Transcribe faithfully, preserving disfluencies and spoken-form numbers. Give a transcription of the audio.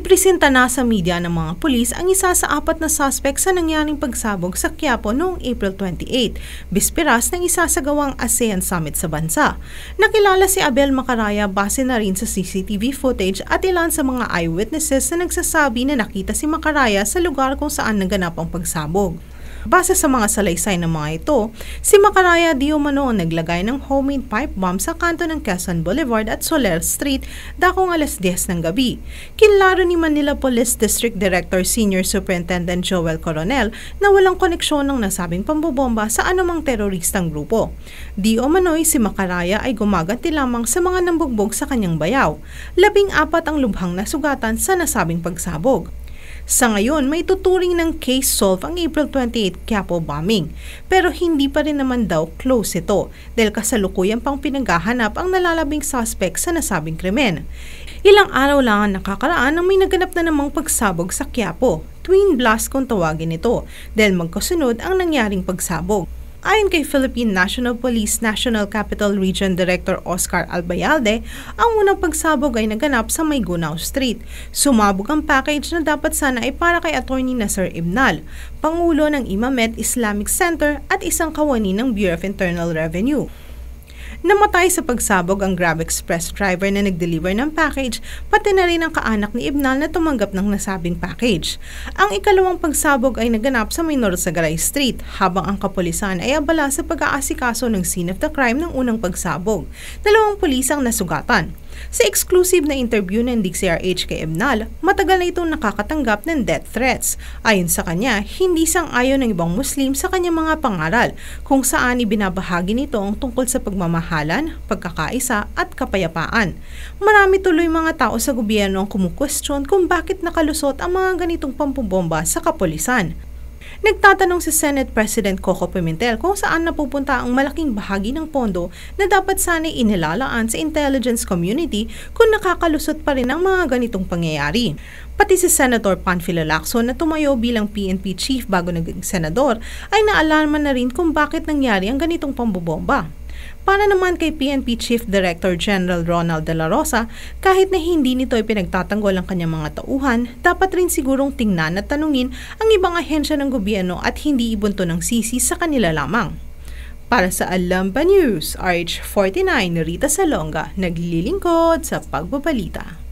Ipresenta na sa media ng mga pulis ang isa sa apat na suspect sa nangyaring pagsabog sa Quiapo noong April twenty-eighth, bisperas ng isasagawang ASEAN Summit sa bansa. Nakilala si Abel Macaraya base na rin sa C C T V footage at ilan sa mga eyewitnesses na nagsasabi na nakita si Macaraya sa lugar kung saan naganap ang pagsabog. Base sa mga salaysay ng mga ito, si Macaraya di umano ang naglagay ng homemade pipe bomb sa kanto ng Quezon Boulevard at Soler Street dakong alas diyes ng gabi. Kinlaro ni Manila Police District Director Senior Superintendent Joel Coronel na walang koneksyon ng nasabing pambobomba sa anumang teroristang grupo. Di umano'y si Macaraya ay gumaganti lamang sa mga nambugbog sa kanyang bayaw. Labing apat ang lubhang nasugatan sa nasabing pagsabog. Sa ngayon, may tuturing ng case solve ang April twenty-eighth Quiapo bombing. Pero hindi pa rin naman daw close ito dahil kasalukuyan pang pinaghahanap ang nalalabing suspect sa nasabing krimen. Ilang araw lang ang nakakaraan nang may naganap na namang pagsabog sa Quiapo. Twin blast kung tawagin ito dahil magkasunod ang nangyaring pagsabog. Ayon kay Philippine National Police National Capital Region Director Oscar Albayalde, ang unang pagsabog ay naganap sa Maygunao Street. Sumabog ang package na dapat sana ay para kay Attorney Nasser Ibnal, Pangulo ng Imamet Islamic Center at isang kawani ng Bureau of Internal Revenue. Namatay sa pagsabog ang Grab Express driver na nag-deliver ng package, pati na rin ang kaanak ni Ibnal na tumanggap ng nasabing package. Ang ikalawang pagsabog ay naganap sa Minor Sagaray Street, habang ang kapulisan ay abala sa pag-aasikaso ng scene of the crime ng unang pagsabog. Dalawang pulis ang nasugatan. Sa exclusive na interview ng D C R H kay Ibnal, matagal na itong nakakatanggap ng death threats. Ayon sa kanya, hindi sang-ayon ng ibang Muslim sa kanyang mga pangaral, kung saan ibinabahagi nito ang tungkol sa pagmamahalan, pagkakaisa at kapayapaan. Marami tuloy mga tao sa gobyerno ang kumukwestiyon kung bakit nakalusot ang mga ganitong pampubomba sa kapulisan. Nagtatanong si Senate President Coco Pimentel kung saan napupunta ang malaking bahagi ng pondo na dapat sana'y inilalaan sa intelligence community kung nakakalusot pa rin ang mga ganitong pangyayari. Pati si Senator Panfilo Lacson na tumayo bilang P N P chief bago naging senador ay naalarma na rin kung bakit nangyari ang ganitong pambobomba. Para naman kay P N P Chief Director General Ronald De La Rosa, kahit na hindi nito ay pinagtatanggol ang kanyang mga tauhan, dapat rin sigurong tingnan at tanungin ang ibang ahensya ng gobyerno at hindi ibunto ng sisi sa kanila lamang. Para sa Alam Pa News, R H forty-nine, Rita Salonga, naglilingkod sa pagbabalita.